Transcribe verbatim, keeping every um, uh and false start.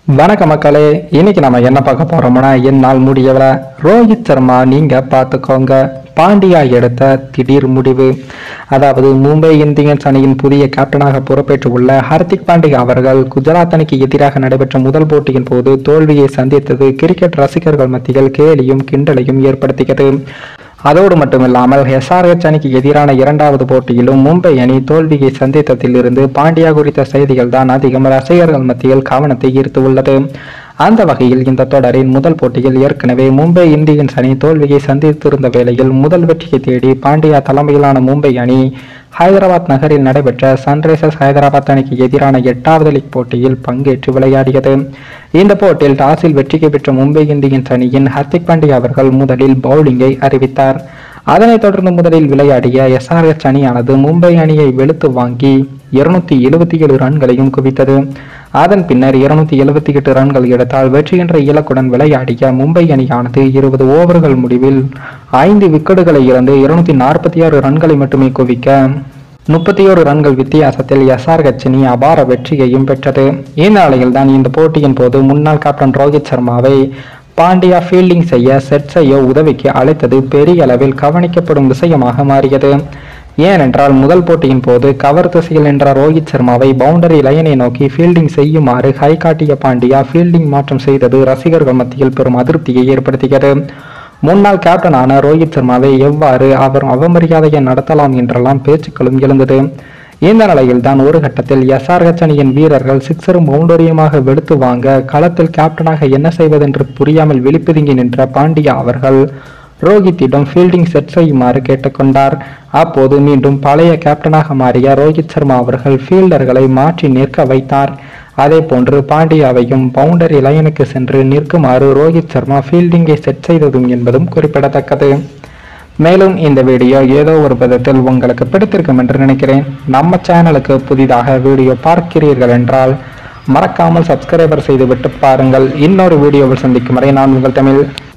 வணக்கம் மக்களே, இன்னைக்கு நம்ம என்ன பார்க்க போறோம்னா என்னால் முடியவில்ல. ரோஹித் சர்மா நீங்க பார்த்துக்கோங்க, பாண்டியா எடுத்த திடீர் முடிவு. அதாவது மும்பை இந்தியன்ஸ் அணியின் புதிய கேப்டனாக பொறுப்பேற்று உள்ள ஹர்திக் பாண்டியா அவர்கள் குஜராத் அணிக்கு எதிராக நடைபெற்ற முதல் போட்டியின் போது தோல்வியை சந்தித்தது கிரிக்கெட் ரசிகர்கள் மத்தியில் கேலியும் கிண்டலையும் ஏற்படுத்தியது. அதோடு மட்டுமில்லாமல் எஸ்ஆர்எச் அணிக்கு எதிரான இரண்டாவது போட்டியிலும் மும்பை அணி தோல்வியை சந்தித்ததிலிருந்து பாண்டியா குறித்த செய்திகள் தான் அதிகம் ரசிகர்கள் மத்தியில் கவனத்தை ஈர்த்து உள்ளது. அந்த வகையில் இந்த தொடரின் முதல் போட்டியில் ஏற்கனவே மும்பை இந்தியன்ஸ் அணி தோல்வியை சந்தித்திருந்த வேளையில் முதல் வெற்றியை தேடி பாண்டியா தலைமையிலான மும்பை அணி ஹைதராபாத் நகரில் நடைபெற்ற சன்ரைசர்ஸ் ஹைதராபாத் அணிக்கு எதிரான எட்டாவது லீக் போட்டியில் பங்கேற்று விளையாடியது. இந்த போட்டியில் டாஸில் வெற்றியை பெற்ற மும்பை இந்தியன்ஸ் அணியின் ஹர்திக் பாண்டியா அவர்கள் முதலில் பவுலிங்கை அறிவித்தார். அதனைத் தொடர்ந்து முதலில் விளையாடிய எஸ்ஆர்எச் அணியானது மும்பை அணியை வெளுத்து வாங்கி இருநூத்தி எழுபத்தி ஏழு ரன்களையும் குவித்தது. அதன் பின்னர் இருநூத்தி எழுபத்தி எட்டு ரன்கள் எடுத்தால் வெற்றி என்ற இலக்குடன் விளையாடிய மும்பை அணியானது இருபது ஓவர்கள் முடிவில் ஐந்து விக்கெட்டுகளை இழந்து இருநூத்தி நாற்பத்தி ஆறு ரன்களை மட்டுமே குவிக்க முப்பத்தி ஓரு ரன்கள் வித்தியாசத்தில் எஸ்ஆர்எச் அணி அபார வெற்றியையும் பெற்றது. இந்த நிலையில் தான் இந்த போட்டியின் போது முன்னாள் கேப்டன் ரோஹித் சர்மாவை பாண்டியா ஃபீல்டிங் செய்ய செட் செய்ய உதவிக்கு அழைத்தது பெரிய அளவில் கவனிக்கப்படும் விஷயமாக மாறியது. ஏனென்றால் முதல் போட்டியின் போது கவர் திசையில் என்ற ரோஹித் சர்மாவை பவுண்டரி லைனை நோக்கி ஃபீல்டிங் செய்யுமாறு கை காட்டிய பாண்டியா ஃபீல்டிங் மாற்றம் செய்தது ரசிகர்கள் மத்தியில் பெரும் அதிருப்தியை ஏற்படுத்தியது. முன்னாள் கேப்டனான ரோஹித் சர்மாவை எவ்வாறு அவர் அவமரியாதையை நடத்தலாம் என்றெல்லாம் பேச்சுக்களும் எழுந்தது. இந்த நிலையில் தான் ஒரு கட்டத்தில் எஸ்ஆர்எச் அணியின் வீரர்கள் சிக்ஸரும் பவுண்டரியுமாக வெளுத்து வாங்க களத்தில் கேப்டனாக என்ன செய்வதென்று புரியாமல் விழிப்புதுங்கி நின்ற பாண்டியா அவர்கள் ரோஹித்திடம் ஃபீல்டிங் செட் செய்யுமாறு கேட்டுக்கொண்டார். அப்போது மீண்டும் பழைய கேப்டனாக மாறிய ரோஹித் சர்மா அவர்கள் ஃபீல்டர்களை மாற்றி நிற்க வைத்தார். அதே போன்று பாண்டியாவையும் பவுண்டரி லைனுக்கு சென்று நிற்குமாறு ரோஹித் சர்மா ஃபீல்டிங்கை செட் செய்ததும் என்பதும் குறிப்பிடத்தக்கது. மேலும் இந்த வீடியோ ஏதோ ஒரு விதத்தில் உங்களுக்கு பிடித்திருக்கும் என்று நினைக்கிறேன். நம்ம சேனலுக்கு புதிதாக வீடியோ பார்க்கிறீர்கள் என்றால் மறக்காமல் சப்ஸ்கிரைபர் செய்துவிட்டு பாருங்கள். இன்னொரு வீடியோவில் சந்திக்கும் வரை நான் உங்கள் தமிழ்.